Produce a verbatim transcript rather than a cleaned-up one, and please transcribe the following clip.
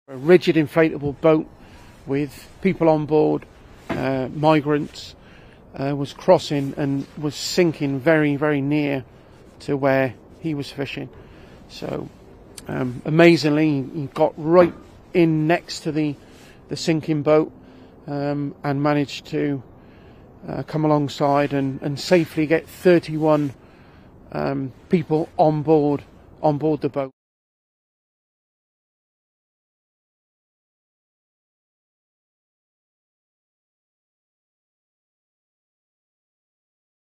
A rigid inflatable boat with people on board, uh, migrants, uh, was crossing and was sinking very, very near to where he was fishing. So um, amazingly, he got right in next to the, the sinking boat um, and managed to uh, come alongside and, and safely get thirty-one um, people on board on board the boat.